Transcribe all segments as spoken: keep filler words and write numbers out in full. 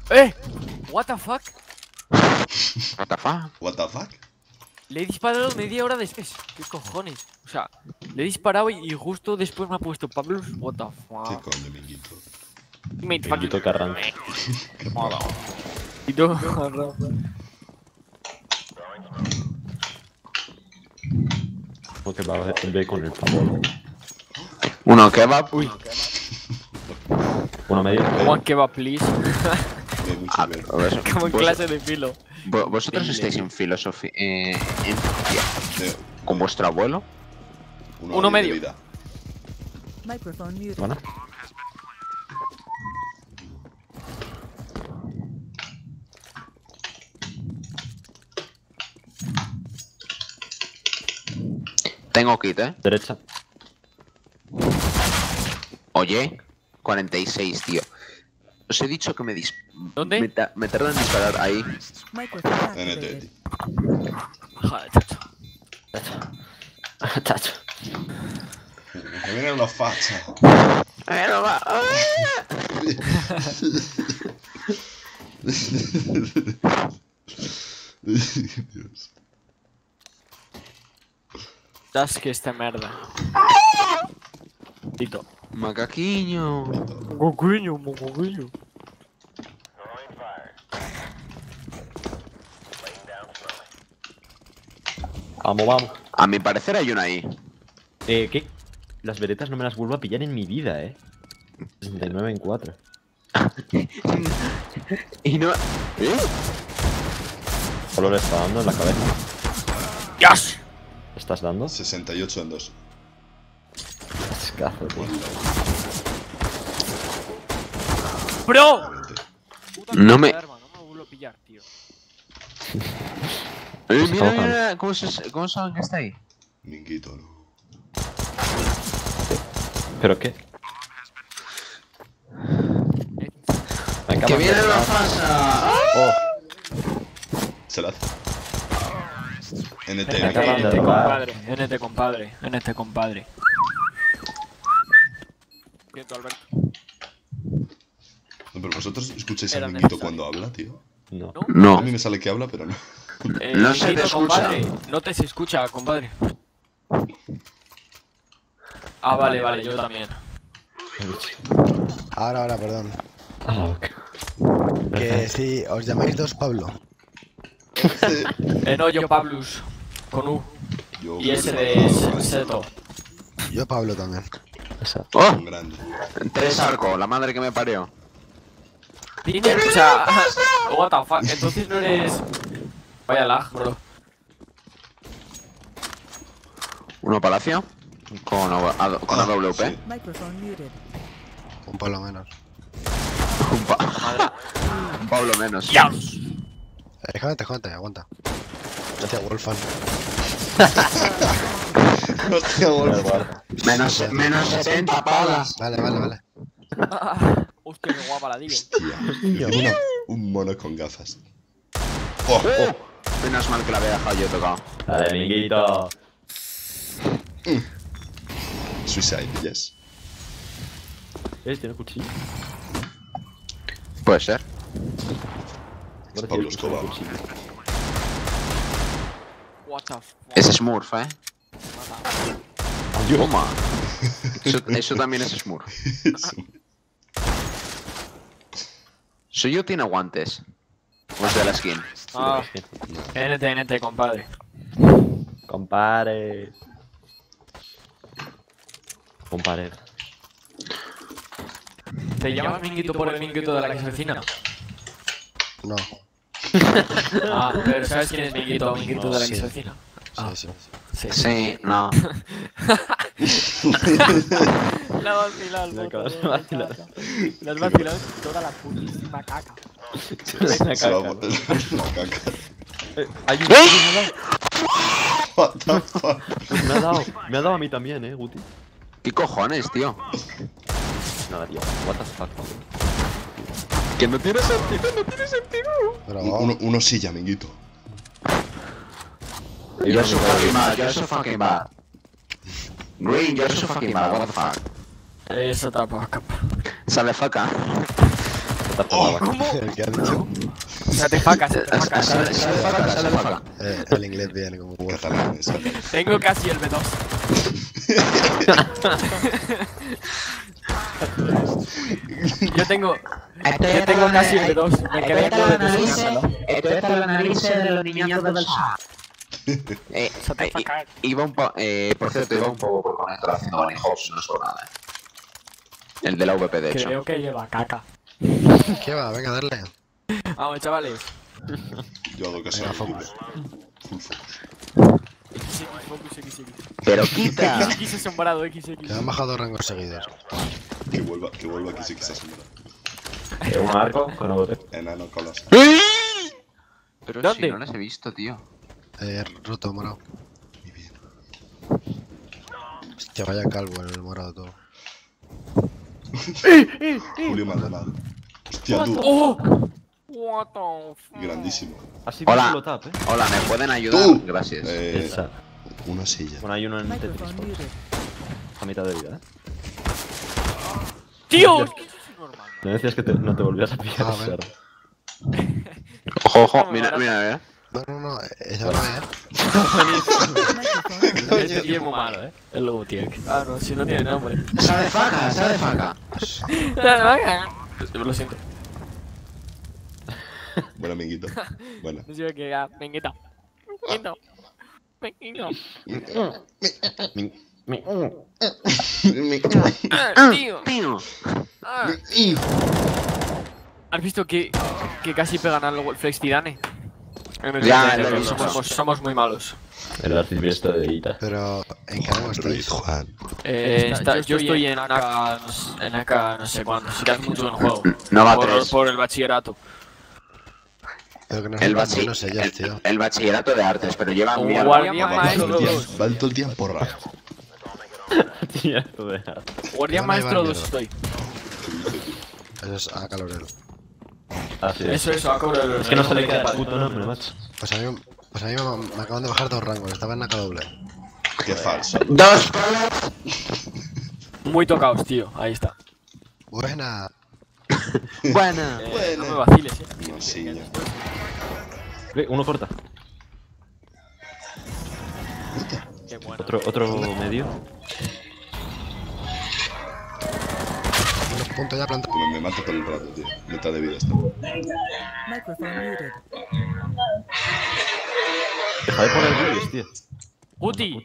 ¡Eh! What the fuck? What the fuck? What the fuck? Le he disparado media hora después. ¿Qué cojones? O sea, le he disparado y justo después me ha puesto Pablo. What the ¿Qué fuck? coño, minguito? Me Minguito Carranza. Qué malo. Y tú, Como que va a ver con el pavo. Uno kebab. uy, Uno medio. one kebab please. Me mucho Ah, ver. a ver, Como en vos- clase de filo. vo- Vosotros Dile. estáis en filosofía. Eh, en filosofía. Eh, ¿Con vuestro abuelo? Uno, Uno de medio. vida. Microphone muted. Bueno. Tengo kit, eh. Derecha. Oye, cuarenta y seis, tío. Os he dicho que me dis... ¿Dónde? Me, ta- me tardan en disparar ahí. Microphone N T, activated. tío. Joder, chacho. Chacho. Que viene una facha. Pero va- Dios. Das que esta merda. Tito. Macaquiño. Mocoguillo, mocoguillo. Vamos, vamos. A mi parecer hay una ahí. Eh, ¿qué? Las veretas no me las vuelvo a pillar en mi vida, eh. sesenta y nueve en cuatro. Y no... ¿Eh? Solo le está dando en la cabeza. ¡Dios! ¿Le estás dando? sesenta y ocho en dos. Escazo, tío. ¡Bro! Claramente. Puta No me- arma, no me vuelvo a pillar, tío. Eh, Pues mira, está mira, ¿cómo, se, ¿cómo saben que está ahí? Minguito, no. ¿Pero qué? Me ¡Que acaban de viene la pegar. fasa! Oh, Se la hace. N T, Me N acaban T, de Minguito. robar. compadre. N T, compadre. N T, compadre. Siento, Alberto. No, pero vosotros escucháis Era a Minguito necesario. cuando habla, tío. no. ¿No? A No. mí me sale que habla, pero no. Eh, No se te Minguito, escucha. compadre. No te se escucha, compadre. Ah, vale, vale, yo también. Ahora, ahora, perdón. Ah, ok. Que sí, os llamáis dos Pablo. Eh, no, yo Pablus. Con U. Yo, Y ese de Seto. Yo Pablo también. Esa. ¡Oh! Un grande. Tres arcos, la madre que me parió. Tiene, o sea, what the fuck, entonces no eres... Vaya lag, bro. Uno palacio. Con, A- A- con Ah, A W P. sí. Microphone muted. Un Pablo menos. Un, pa- un Pablo menos. ¡Dios! Eh, jódete, jódete, aguanta. Gracias, Wolfan. Hostia, Da bueno. igual. Menos, menos setenta palas. Vale, vale, vale. Hostia, qué guapa la digo. Hostia. Una- un mono con gafas. Oh, ¡Oh! Menos mal que la había dejado yo tocado. Dale, amiguito. Suicide, yes. ¿Eh? ¿Tiene cuchillo? Puede ser. Ahora Pablo tiene Escobar. cuchillo. What the fuck. Es Smurf, eh. Toma. Eso, eso también es Smurf. ¿Suyo tiene guantes? ¿O es de la skin? Ah, N T, N T, compadre. Compare. Compare. ¿Te llamas Minguito por el Minguito de la que se avecina? No. Ah, pero ¿sabes quién es Minguito? Minguito de la que Sí. se avecina. Ah, Sí, sí. sí. Sí, no. La has vacilado, Me puto, acabas de me vacilar. caca. La has vacilado toda la putísima caca. Se va a poner una caca. Eh, hay un... ¡Eh! Me ha dado. What the fuck? Pues me ha dado. Me ha dado a mí también, eh, Guti. ¿Qué cojones, tío? Nada, tío. What the fuck. Que no tiene sentido, no tiene sentido. Pero Uno, uno sí, ya, Minguito. You're so fucking bad, you're so fucking bad. Green, you're so fucking bad, what the fuck. Eso tampoco. Sale faca. está cerrada. ¿Cómo? El que ha dicho. O sea, te facas, te Sale, facas. sale, sale, faca, sale, faca. Eh, el inglés viene como huevo. Catalán, exacto. Tengo casi el B dos. Yo tengo. Yo tengo casi el B dos. Me quedé con el B dos. Esto es para la nariz de los niñatos del Sahara. Eh, Se te eh, faca. i- iba un po eh, por cierto, iba un poco por conector haciendo bunny hops, no es por nada. eh. El de la V P, de hecho. Creo que lleva caca. ¿Qué va? Venga, darle. Vamos, chavales. Yo hago caso Venga, al focus. Full focus. X X, focus, X X. Pero quita. X X es sombrado, X X. Te han bajado dos rangos seguidos. Que vuelva, que vuelva que sí que se asombra. Eh, Un arco con bote. Enano colas. Pero ¿Dónde? si no las he visto, tío. Eh, roto, morado. Muy bien. Hostia, vaya calvo en el morado todo. Julio Maldonado. Hostia, tú. ¡Oh! What the fuck? Grandísimo. Ha sido Hola. un solo tap, eh. Hola, ¿me pueden ayudar? Tú. Gracias. Eh, Esa. una silla. Bueno, hay uno en Tetris. Microphone por muted. A mitad de vida, eh. ¡Tío! Es que eso es normal. Me decías que te- no te volvías a pillar Ah, ese vale. arma. Ojo, ojo, mira, mira, mira. No, no, no, esa no es. Microphone Este tío es muy malo, eh. El lobo tiene. Ah, no, si no tiene nombre. Sale faca, sale faca. Lo siento. Bueno, amiguito. Bueno. No sé qué, ah, venguito. Venguito. Venguito. Ah, tío. Tío. Ah. ¿Has visto que, que casi pegan al Flex Tirane? En el Ya, T T, lo he pero visto. somos, somos muy malos. El arcipriesto de Ita. Pero, ¿en qué rango Ruiz estáis? Juan. Eh, está- yo estoy en A K, no sé- en A K no sé cuándo, sí que hace mucho que no juego. No va a por, tres. por el bachillerato. Pero que no El, son bachi- buenos ellos, el, tío. el bachillerato de artes, pero llevan Un mierda. guardia Van maestro todo el día- dos. van todo el día en porra. Tía, esto de Guardia Van a maestro llevar dos mierda. estoy. Eso es a calorero. Así es. Eso, eso, a cobrar. Es que no se le queda el puto nombre, macho. Pues a mí, pues a mí me, me acaban de bajar dos rangos. Estaba en A K doble. Qué falso. Dos. Muy tocados, tío. Ahí está. Buena. Buena. Eh, no me vaciles, eh. Una silla. Ve, uno corta. Qué bueno. Otro, otro medio. Unos puntos ya plantados. Que me mata todo el rato, tío. Mitad de vida está. Microphone muted. Deja de poner vídeos, tío. Guti.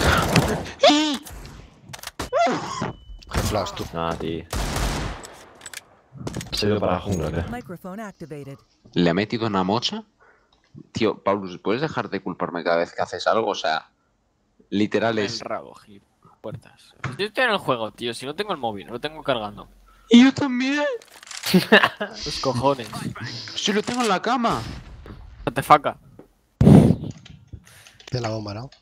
Qué flash, tú. Nah, tío. Se ha ido para la jungla, creo. Microphone activated. ¿Le ha metido una mocha? Tío, Paulus, ¿puedes dejar de culparme cada vez que haces algo? O sea, literal El es... rabo, Gil. Puertas. Yo estoy en el juego, tío. Si no tengo el móvil, no lo tengo cargando. Y yo también. Los cojones. Si lo tengo en la cama. No te faca. De la bomba, ¿no?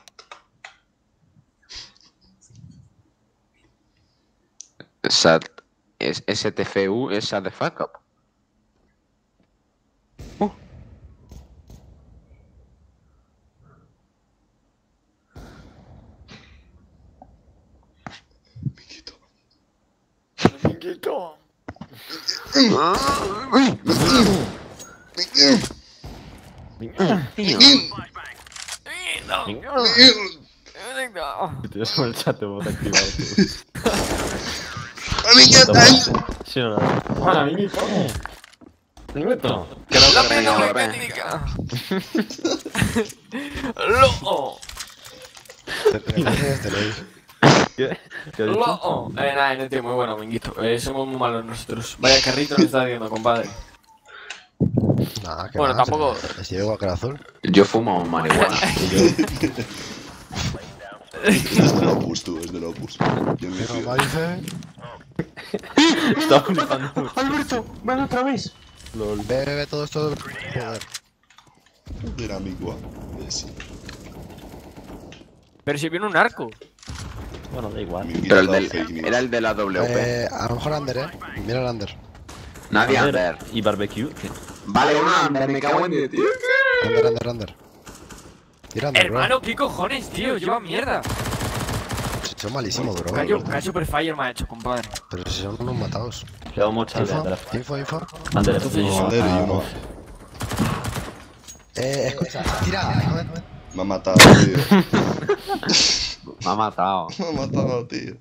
Sat... Es S T F U es Shut the fuck up. Uh. Amiguito. Tío. Tío, es el chat de voz activado, tío. Sí o no. Hola, amiguito. Amiguito. La pena mecánica. Loco. Te lo digo. ¿Qué? ¿Qué ha dicho? Loco. Eh, nada, no tío, muy bueno, minguito. Eh, somos muy malos nosotros. Vaya carrito nos está haciendo, compadre. Nah, que Bueno, va, tampoco- Se, se lleva igual que el azul. Yo fumo marihuana. Es del Opus, tú, es del Opus. Yo me Pero fío. va, dice. Estaba flipando mucho. Alberto, ven otra vez. Lol. Ve, ve, ve, todo esto. Joder. Era amigo. Eh, sí. Pero si viene un arco. Bueno, da igual. Amiguito Pero el dado del, fake news. era el de la W P. Eh, a lo mejor Under, eh. Mira el Under. Nadie A under. ver, ¿y barbecue? ¿Qué? Vale, un under, me cago en diez, tío. Under, Under, Under. Tira Under, bro. Hermano, ¿qué cojones, tío? Lleva mierda. Son malísimos, bro. Callo, Callo Prefire me ha hecho, compadre. Pero si son unos matados. Quedo mucho de Info, atrás. info, info. Ander, Entonces, no, Ander y uno. Eh, escucha, tira. Joder. Me ha matado, tío. Me ha matado. Me ha matado, tío.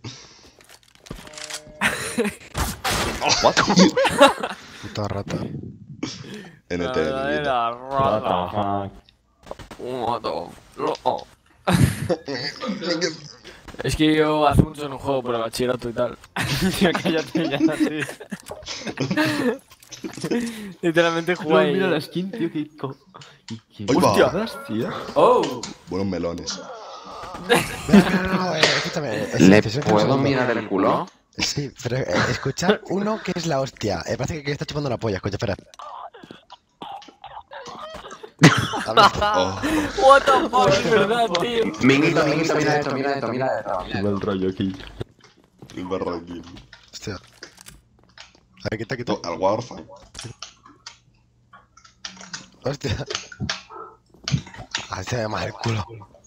Puta rata. N T, amiguito. La What rata. the What the lo- Es que yo hace mucho no juego por el bachillerato y tal. Tío, cállate ya, tío. Literalmente No, jugué mira la ahí. skin, tío, que... co- y qué Ahí va. hostias, tío. ¡Oh! Buenos melones. No, no, no, eh, escúchame. eh, ¿Le es- es- es- puedo es- mirar el culo? Sí, pero eh, escuchar uno que es la hostia. Eh, parece que está chupando la polla, escucha, espera. Habla. Oh, What the fuck, es verdad, tío. Minguito, minguito, mira esto, mira esto, mira esto. mira Tengo el rollo aquí. el barro aquí. Hostia. A ver, quita, quita. To- Al Warfare. Hostia. Ahí se ve más el culo.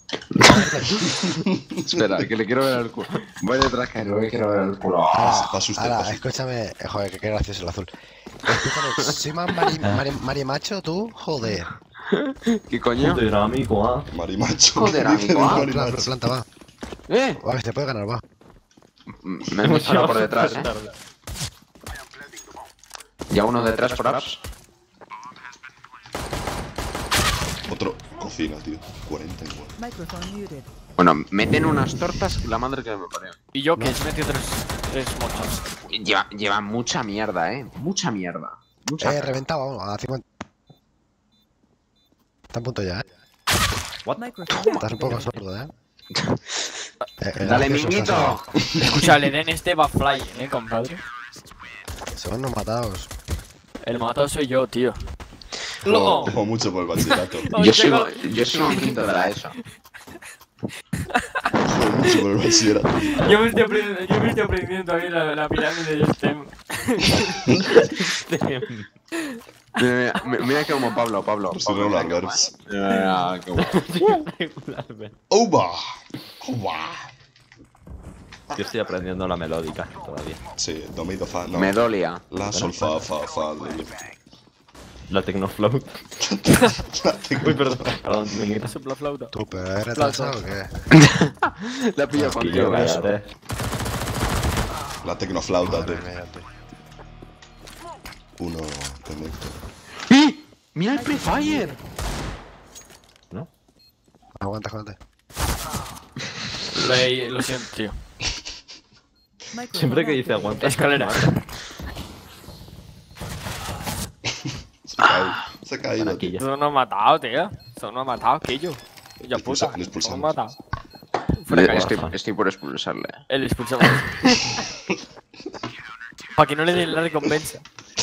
Espera, que le quiero ver el culo. Voy detrás que no le quiero ver el culo. Ahora, pa' usted, ahora, pa' usted. escúchame. eh, Joder, que qué gracioso el azul. Escúchame, soy más mari, mari, marimacho, tú, joder. ¿Qué coño? Joder, amigo, ah. Marimacho. Joder, amigo, ah. Planta, Marimacho. planta, va. ¡Eh! Va, que se puede ganar, va. Me han disparado por detrás, eh. Ya uno detrás por apps. Otro. Cocina, tío. cuarenta y nueve. Microphone muted. Bueno, meten unas tortas la madre que me parió. Y yo que he metido tres, tres mochas. Lleva, lleva mucha mierda, eh. Mucha mierda. Mucha. Eh, reventaba uno, a cincuenta. Está a punto ya, eh. Microphone Estás un poco activated. sordo, eh. Eh, eh, Dale, gracioso, minguito. estás- Escucha, le den este va fly, eh, compadre. Son unos matados. El matado soy yo, tío. Juego, juego mucho por el bachillerato. Yo sigo, yo sigo un quinto de la ESO. Juego mucho por el bachillerato. Yo me estoy aprendiendo, yo me estoy aprendiendo también la, la pirámide de STEM. Mira, mira, mira como Pablo, Pablo. Pues Pablo, no mira las qué verbs. guay. Mira qué guay. ¡Oba! ¡Oba! Yo estoy aprendiendo la melódica todavía. Sí, do, mi, do, fa. No. Medolia. La, sol, fa, fa, fa. do. La Tecnofloat. Uy, perdón. Perdón, minguito. Sopla flauta. ¿Tú, pero eres retrasado o qué? La pillo Que yo, contigo, eso. cállate. La tecnoflauta, tío. Madre mía, tío. Uno conecto. ¡Eh! ¡Mira el Free Fire! ¿No? Aguanta, aguanta. Lo, lo siento, tío. Microphone Siempre que dice activated. aguanta. Escalera. Se ha caído. Se ha caído, Aquí tío. ya. Eso no ha matado, tío. Eso no ha matado, que yo. Ya puta. Expulsa- le expulsamos. No ha matado. Le- Estoy, estoy por expulsarle. El expulsamos. Para que no le den la recompensa.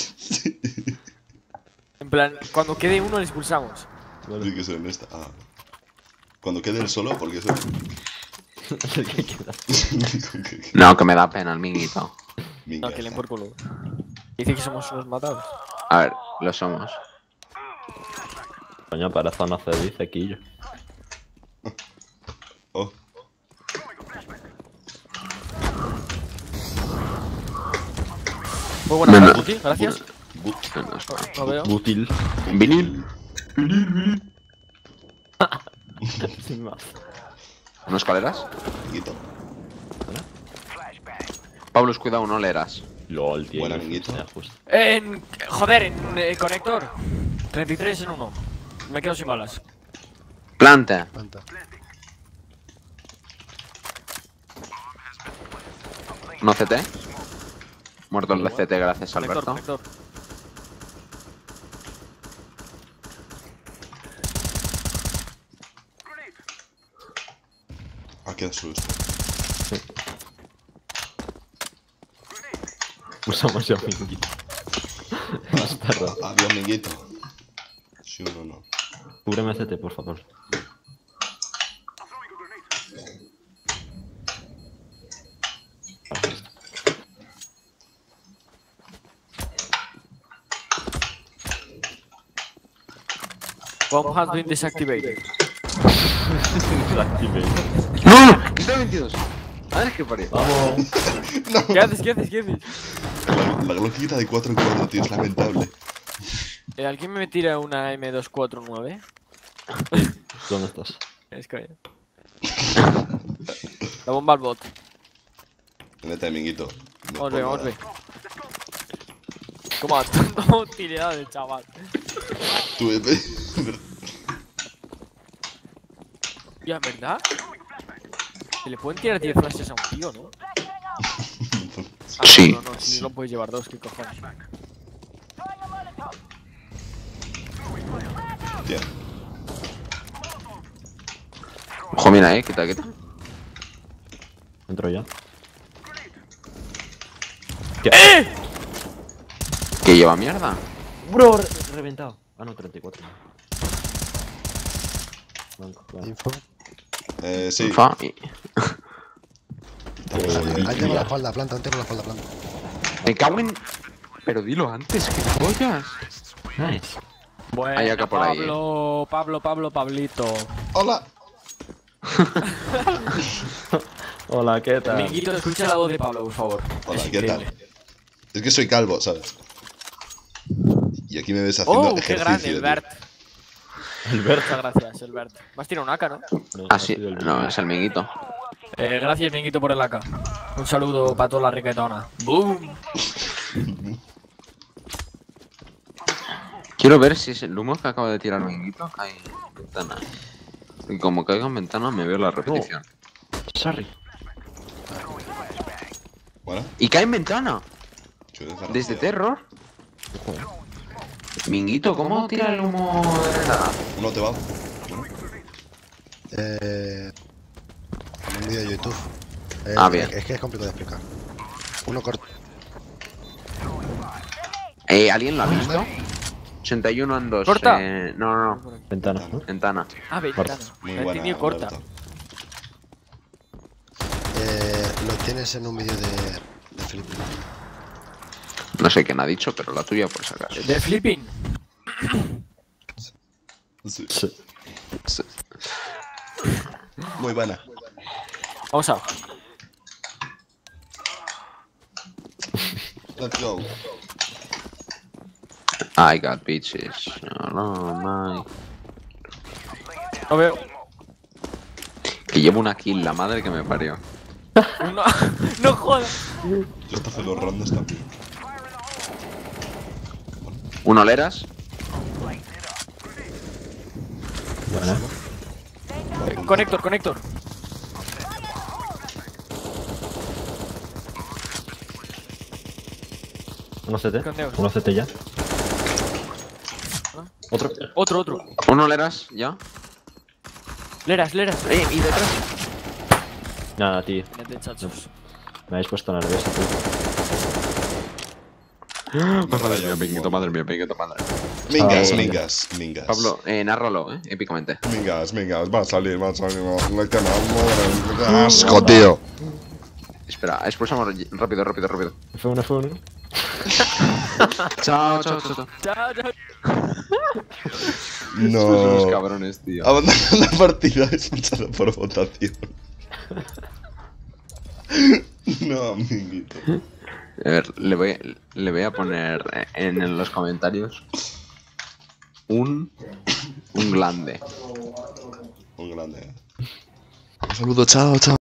En plan, cuando quede uno le expulsamos. Tiene que ser en esta. Ah. Cuando quede el solo, porque eso. El que queda. No, que me da pena el minguito. Minga, No, que le den está. por culo. Dice que somos unos matados. A ver, lo somos. Coño, para zona C dice Quillo. Oh, Muy buena, No, no. Guti, gracias. but. No, no, espera. Lo veo. Útil. Vinil. Sin más. ¿No escaleras? Minguito. Pablo, cuidado, no leerás. LOL, tío. Buen yo amiguito. ya justo. En. Joder, en eh, conector. treinta y tres en uno. Me quedo sin balas. Planta. Aguanta. ¿No C T? Muerto el C T, gracias, Conector, Alberto. conector. Ah, queda solo esto. Usamos ya minguito. Bastardo. Adiós, minguito. Sí, uno no. Cúbreme C T, por favor. Bomb has been desactivated. Desactive. ¡No! ¡Está veintidós! ¡Ah, madre que parió. Vamos. ¿Qué haces? ¿Qué haces? ¿Qué haces? La, la gloquita de cuatro en cuatro, tío, es lamentable. Eh, ¿Alguien me tira una M dos cuatro nueve? ¿Dónde estás? Es que... La bomba al bot. Neta, minguito. No Vamos, por ve, vamos, nada. ve. Toma, toma utilidad de chaval. Tú, eh, Ya, ¿en verdad? Se le pueden tirar diez flashes a un tío, ¿no? Ah, Sí. No, no, no, si no puedes llevar dos, ¿qué cojones? Tía. Ojo, mira, eh, quita, quita. Entro ya. Que lleva mierda. Bro, re reventado. Ah, no, treinta y cuatro. Blanco, vale. Info. Eh, sí. Fa, y- Estamos ahí, Ahí eh. tengo la espalda planta, ahí tengo la espalda planta. Me cago en. Pero dilo antes, que pollas. Nice. Bueno, Hay acá por ahí, eh. Pablo, Pablo, Pablo, Pablito. Hola. Hola, ¿qué tal? Minguito, escucha la voz de Pablo, por favor. Hola, Es ¿qué tal? increíble. Es que soy calvo, ¿sabes? Y aquí me ves haciendo Oh, qué ejercicio. grande, tío. el Bert. El Bert. Muchas gracias, el Bert. Me has tirado un A K, ¿no? No, Ah, ha sí. sido el No, es el minguito. Eh, gracias, Minguito, por el A K. Un saludo para toda la riquetona. ¡Boom! Quiero ver si es el humo que acaba de tirar minguito. Cae en ventana. Y como caiga en ventana, me veo la repetición. Sorry. Bueno, Y cae en ventana. qué desgracia. Desde terror. Minguito, ¿cómo tira el humo de ventana? Uno te va. Eh. En un vídeo de YouTube. Eh, Ah, bien. Es que es complicado de explicar. Uno corto. Eh, ¿alguien lo ha visto? ochenta y uno en dos. ¿Corta? Eh, no, no, no. Ventana, ¿no? Ventana. Ah, ventana. Muy Me he buena. entendido corta. Roberto. Eh, lo tienes en un vídeo de, de Felipe. No sé quién ha dicho, pero la tuya por si acaso. De flipping. Sí. Sí. Sí. Muy buena. Vamos a. Let's go. I got bitches. No, no, No veo. Que llevo una kill, la madre que me parió. Uno. No jodas. Yo hasta hace los rondas también. ¿Un oleras? Buena. Vale, Conector, conector. Uno C T. Condeos. Uno C T ya. Otro. Otro, otro. ¿Un oleras? ¿Ya? Leras, leras. Eh, y detrás. Nada, tío. Vete, chachos. Me habéis puesto nervioso, tío. Madre mía, pinguito, madre mía, pinguito, madre. Mingas, Ah, mingas, mingas. Pablo, eh, nárralo, eh, épicamente. Mingas, mingas, va a salir, va a salir. No, no, que no, madre, qué asco, tío. Espera, expulsamos rápido, rápido, rápido. F uno, F uno. Chao, chao, chao, chao. Chao, chao. Sois unos No. cabrones, tío. Abandona la partida expulsada por votación. No, minguito. A ver, le voy, le voy a poner en, en los comentarios un, un glande. Un grande. Un saludo, chao, chao.